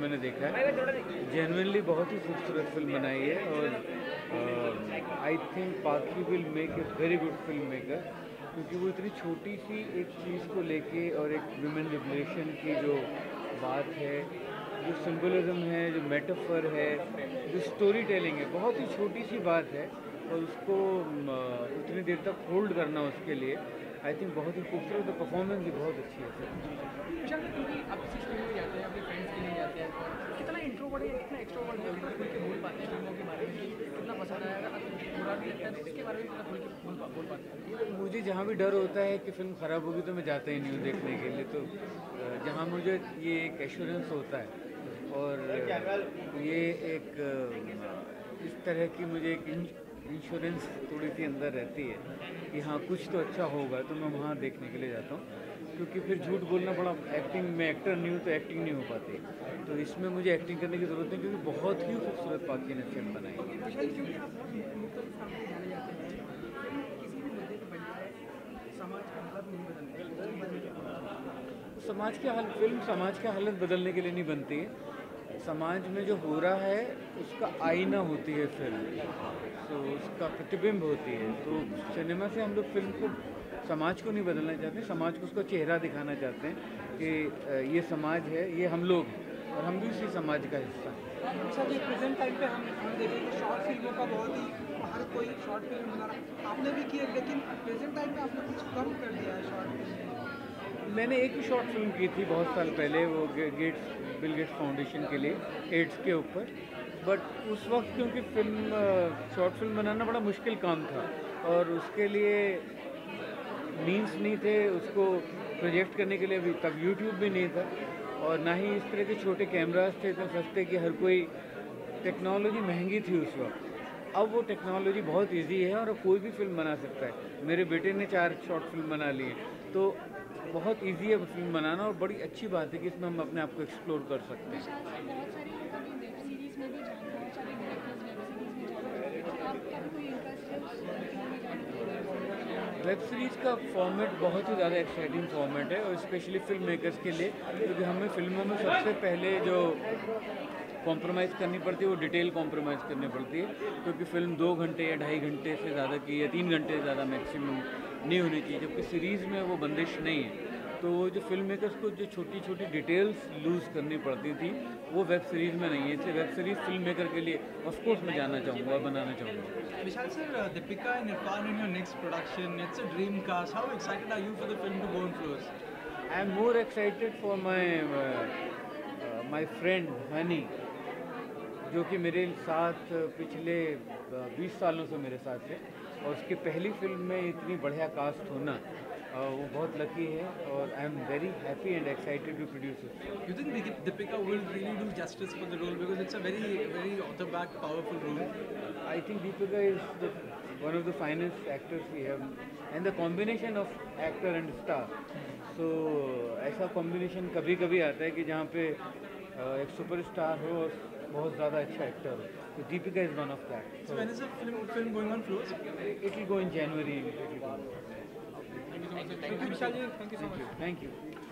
मैंने देखा है, जेन्युइनली बहुत ही खूबसूरत फिल्म बनाई है। और I think Pakhi will make a very good film maker, क्योंकि वो इतनी छोटी सी एक चीज़ को लेके और एक वुमेन लिबरेशन की जो बात है, जो सिंबलिज्म है, जो मेटाफर है, जो स्टोरी टेलिंग है, बहुत ही छोटी सी बात है। और उसको उतनी देर तक होल्ड करना उसके लिए आई थिंक बहुत ही खूबसूरत, और परफॉर्मेंस भी बहुत अच्छी है विशाल क्योंकि आप किसी स्टूडियो में जाते हैं, अपने फ्रेंड्स के लिए जाते हैं, कितना इंट्रोवर्ट है, कितना एक्सट्रोवर्ट है, कितना खुल के बोल पाते हैं फिल्मों के बारे में, कि कितना पसंद आया, अगर आपको बुरा भी लगता है तो उसके बारे में कितना खुल के बोल पाते हैं। मुझे जहाँ भी डर होता है कि फ़िल्म ख़राब होगी तो मैं जाता ही नहीं हूँ देखने के लिए। तो जहाँ मुझे ये एक एश्योरेंस होता है, और ये एक इस तरह की मुझे एक इंश्योरेंस थोड़ी सी अंदर रहती है कि हाँ कुछ तो अच्छा होगा, तो मैं वहाँ देखने के लिए जाता हूँ। क्योंकि फिर झूठ बोलना बड़ा, एक्टिंग में एक्टर नहीं हूँ तो एक्टिंग नहीं हो पाती, तो इसमें मुझे एक्टिंग करने की ज़रूरत नहीं, क्योंकि बहुत ही खूबसूरत पाखी ने फिल्म बनाई है। विशाल क्योंकि आप बहुत मुख्तलिफ काम में जाने जाते हैं, फिल्म किसी भी मुद्दे पर बनी है, समाज का हालत नहीं बदलने, समाज के हाल फिल्म समाज के हालत बदलने के लिए नहीं बनती है। समाज में जो हो रहा है उसका आईना होती है फिल्म, तो उसका प्रतिबिंब होती है। तो सिनेमा से हम लोग फिल्म को, समाज को नहीं बदलना चाहते, समाज को उसका चेहरा दिखाना चाहते हैं कि ये समाज है, ये हम लोग हैं, और हम भी उसी समाज का हिस्सा हैं। अच्छा जी, प्रेजेंट टाइम पे हम देखें कि शॉर्ट फिल्मों का बहुत ही, हर कोई शॉर्ट फिल्म बना रहा, आपने भी की है, लेकिन प्रेजेंट टाइम पे आपने कुछ कम कर दिया है शॉर्ट फिल्म। मैंने एक ही शॉर्ट फिल्म की थी बहुत साल पहले, वो गेट्स बिल गेट्स फाउंडेशन के लिए, एड्स के ऊपर। बट उस वक्त क्योंकि फिल्म, शॉर्ट फिल्म बनाना बड़ा मुश्किल काम था, और उसके लिए मीन्स नहीं थे उसको प्रोजेक्ट करने के लिए। अभी तब यूट्यूब भी नहीं था, और ना ही इस तरह के छोटे कैमरास थे इतने सस्ते कि हर कोई, टेक्नोलॉजी महंगी थी उस वक्त। अब वो टेक्नोलॉजी बहुत इजी है और अब कोई भी फिल्म बना सकता है। मेरे बेटे ने 4 शॉर्ट फिल्म बना ली है, तो बहुत इजी है फिल्म बनाना, और बड़ी अच्छी बात है कि इसमें हम अपने आप को एक्सप्लोर कर सकते हैं। विशाल सर, बहुत सारे लोग अभी वेब सीरीज में भी जाना, बहुत सारे डायरेक्टर्स वेब सीरीज में जाना चाहते हैं, तो आपका भी कोई इंटरेस्ट है उस फील्ड में जाने के लिए? वेब सीरीज़ का फॉर्मेट बहुत ही ज़्यादा एक्साइटिंग फॉर्मेट है, और स्पेशली फिल्म मेकर्स के लिए, क्योंकि हमें फिल्मों में सबसे पहले जो कॉम्प्रोमाइज़ करनी पड़ती है वो डिटेल कॉम्प्रोमाइज़ करनी पड़ती है, क्योंकि फ़िल्म 2 घंटे या 2.5 घंटे से ज़्यादा की, या 3 घंटे से ज़्यादा मैक्सिमम नहीं होनी चाहिए, जबकि सीरीज़ में वो बंदिश नहीं है। तो वो जो फिल्म मेकर्स को जो छोटी छोटी डिटेल्स लूज़ करनी पड़ती थी, वो वेब सीरीज़ में नहीं है। इसलिए वेब सीरीज़ फिल्म मेकर के लिए ऑफकोर्स मैं जानना चाहूँगा और बनाना चाहूँगा। Vishal sir, Deepika and Irfan in your next production, it's a dream cast. How excited are you for the film to go on floors? I am more excited for my friend Honey, जो कि मेरे साथ पिछले 20 सालों से मेरे साथ है, और उसकी पहली फिल्म में इतनी बढ़िया कास्ट होना, वो बहुत लकी है, और I am very happy and excited to produce it. You think Deepika will really do justice for the role, because it's a very author-backed, powerful role? I think Deepika is one of the finest actors we have, and the combination of actor and star. So ऐसा combination कभी कभी आता है कि जहाँ पे एक superstar हो और बहुत ज़्यादा अच्छा एक्टर हो, तो Deepika is one of that. So when is the film going on floors? It will go in January. Thank you, Vishal ji. Thank you so much. Thank you.